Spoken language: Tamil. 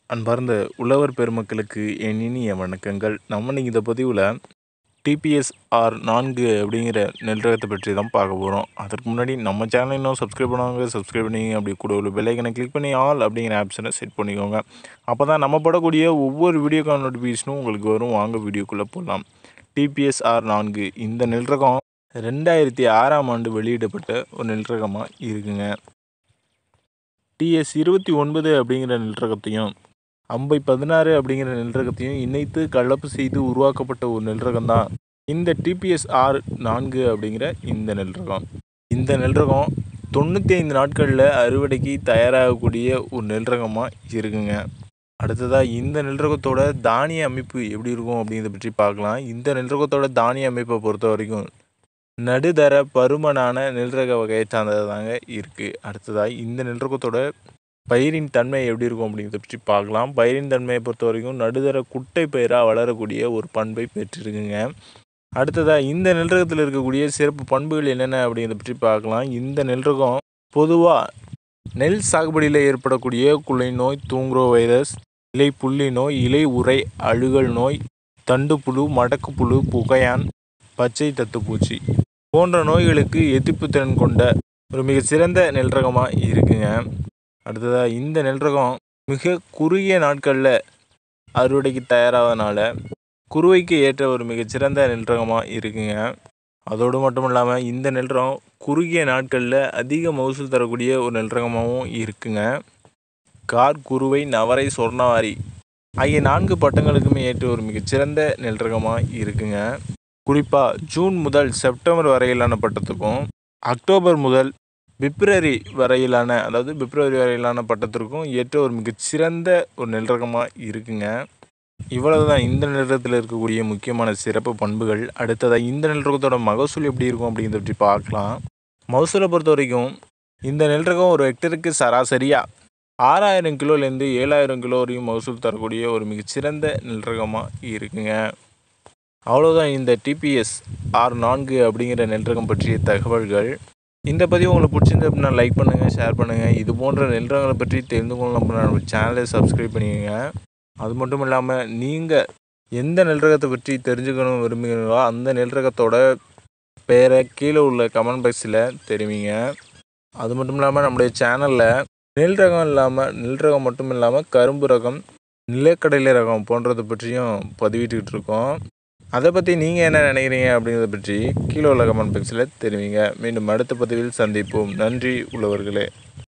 அன்பார்ந்த உழவர் பெருமக்களுக்கு என் இனிய வணக்கங்கள். நம்ம இன்னைக்கு இந்த பதிவில் டிபிஎஸ் R4 அப்படிங்கிற நெல் ரகத்தை பற்றி தான் பார்க்க போகிறோம். அதற்கு முன்னாடி நம்ம சேனல் இன்னும் சப்ஸ்கிரைப் பண்ணுவாங்க, சப்ஸ்கிரைப் பண்ணிங்க. அப்படி கூட ஒரு பெல் ஐக்கனை கிளிக் பண்ணி ஆல் அப்படிங்கிற ஆப்ஷனை செட் பண்ணிக்கோங்க. அப்போ தான் நம்ம போடக்கூடிய ஒவ்வொரு வீடியோக்கான நோட்டிஃபிகேஷனும் உங்களுக்கு வரும். வாங்க வீடியோக்குள்ளே போகலாம். டிபிஎஸ் R4 இந்த நெல் ரகம் 2006ஆம் ஆண்டு வெளியிடப்பட்ட ஒரு நெல் ரகமாக இருக்குங்க. TS29 அப்படிங்கிற நெல் ரகத்தையும் அம்பை 16 அப்படிங்கிற நெல் ரகத்தையும் இணைத்து கலப்பு செய்து உருவாக்கப்பட்ட ஒரு நெல் ரகம் தான் இந்த டிபிஎஸ் R4 அப்படிங்கிற இந்த நெல் ரகம். இந்த நெல் ரகம் 95 நாட்களில் அறுவடைக்கு தயாராகக்கூடிய ஒரு நெல் ரகமாக இருக்குங்க. அடுத்ததாக இந்த நெல் ரகத்தோட தானிய அமைப்பு எப்படி இருக்கும் அப்படிங்கிறத பற்றி பார்க்கலாம். இந்த நெல் ரகத்தோட தானிய அமைப்பை பொறுத்த வரைக்கும் நடுத்தர பருமனான நெல் ரக வகையை சார்ந்தது தாங்க இருக்குது. அடுத்ததாக இந்த நெல் ரகத்தோட பயிரின் தன்மை எப்படி இருக்கும் அப்படிங்கிறத பற்றி பார்க்கலாம். பயிரின் தன்மையை பொறுத்த வரைக்கும் நடுத்தர குட்டை பயிராக வளரக்கூடிய ஒரு பண்பை பெற்றிருக்குங்க. அடுத்ததாக இந்த நெல் ரகத்தில் இருக்கக்கூடிய சிறப்பு பண்புகள் என்னென்ன அப்படிங்கிறத பற்றி பார்க்கலாம். இந்த நெல் ரகம் பொதுவாக நெல் சாகுபடியில் ஏற்படக்கூடிய குலை நோய், தூங்குரோ வைரஸ், இலை புள்ளி நோய், இலை உறை அழுகல் நோய், தண்டு புழு, மடக்கு புழு, புகையான், பச்சை தத்துப்பூச்சி போன்ற நோய்களுக்கு எதிர்ப்பு திறன் கொண்ட ஒரு மிகச்சிறந்த நெல் ரகமாக இருக்குங்க. அடுத்ததாக இந்த நெல் ரகம் மிக குறுகிய நாட்களில் அறுவடைக்கு தயாராகனால குறுவைக்கு ஏற்ற ஒரு மிகச்சிறந்த நெல் ரகமாக இருக்குங்க. அதோடு மட்டும் இல்லாமல் இந்த நெல் ரகம் குறுகிய நாட்களில் அதிக மகசூல் தரக்கூடிய ஒரு நெல் ரகமாகவும் இருக்குங்க. கார், குறுவை, நவரை, சொர்ணவாரி ஆகிய 4 பட்டங்களுக்குமே ஏற்ற ஒரு மிகச்சிறந்த நெல் ரகமாக இருக்குங்க. குறிப்பாக ஜூன் முதல் செப்டம்பர் வரையிலான பட்டத்துக்கும், அக்டோபர் முதல் பிப்ரவரி வரையிலான பட்டத்திற்கும் ஏற்ற ஒரு மிகச்சிறந்த ஒரு நெல் ரகமாக இருக்குங்க. இவ்வளவு தான் இந்த நெல் ரகத்தில் இருக்கக்கூடிய முக்கியமான சிறப்பு பண்புகள். அடுத்ததாக இந்த நெல் ரகத்தோட மகசூல் எப்படி இருக்கும் அப்படிங்கிறத பற்றி பார்க்கலாம். மகசூலை பொறுத்த வரைக்கும் இந்த நெல் ரகம் ஒரு ஹெக்டருக்கு சராசரியாக 6000 கிலோலேருந்து 7000 கிலோ வரையும் மகசூல் தரக்கூடிய ஒரு மிகச்சிறந்த நெல் ரகமாக இருக்குங்க. அவ்வளோதான் இந்த டிபிஎஸ் R4 அப்படிங்கிற நெல் ரகம் பற்றிய தகவல்கள். இந்த பதிவு உங்களுக்கு பிடிச்சிருந்து அப்படின்னா லைக் பண்ணுங்கள், ஷேர் பண்ணுங்கள். இது போன்ற நெல் ரகங்களை பற்றி தெரிந்து கொள்ளணும் அப்படின்னா நம்ம சேனலை சப்ஸ்கிரைப் பண்ணிக்கோங்க. அது மட்டும் இல்லாமல் நீங்கள் எந்த நெல் ரகத்தை பற்றி தெரிஞ்சுக்கணும் விரும்புகிறீங்களோ அந்த நெல் ரகத்தோட பெயரை கீழே உள்ள கமெண்ட் பாக்ஸில் தெரிவிங்க. அது மட்டும் இல்லாமல் நம்முடைய சேனலில் நெல் ரகம் மட்டும் இல்லாமல் கரும்பு ரகம், நிலக்கடலை ரகம் போன்றதை பற்றியும் பதிவிட்டுக்கிட்டு இருக்கோம். அதை பற்றி நீங்கள் என்ன நினைக்கிறீங்க அப்படிங்கிறத பற்றி கீழே உள்ள கமெண்ட் பாக்ஸில் தெரிவிங்க. மீண்டும் அடுத்த பதிவில் சந்திப்போம். நன்றி உழவர்களே.